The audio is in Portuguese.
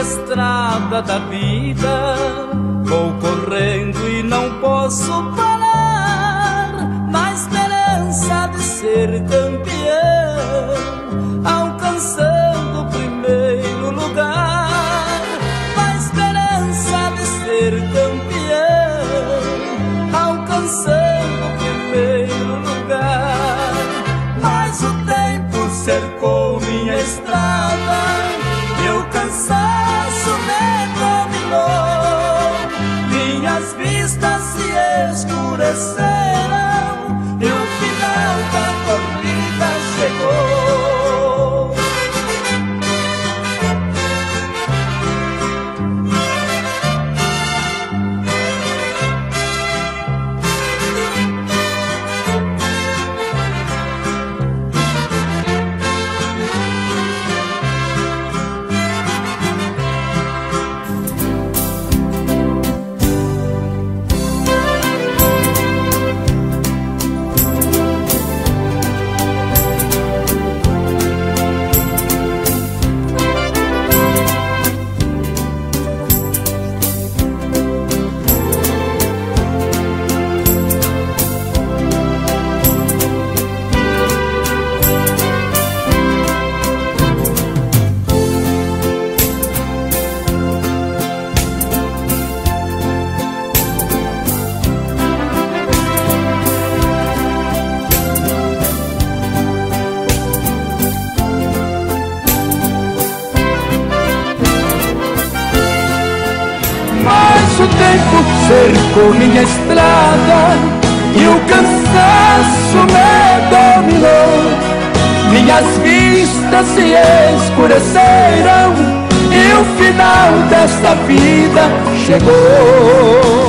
estrada da vida, vou correndo e não posso parar, na esperança de ser campeão, alcançando o primeiro lugar, na esperança de ser campeão, alcançando o primeiro lugar. Mas o tempo cercou minha estrada e o cansaço me dominou, minhas vistas se escureceram e o final da corrida chegou. O tempo cercou minha estrada e o cansaço me dominou, minhas vistas se escureceram e o final desta vida chegou.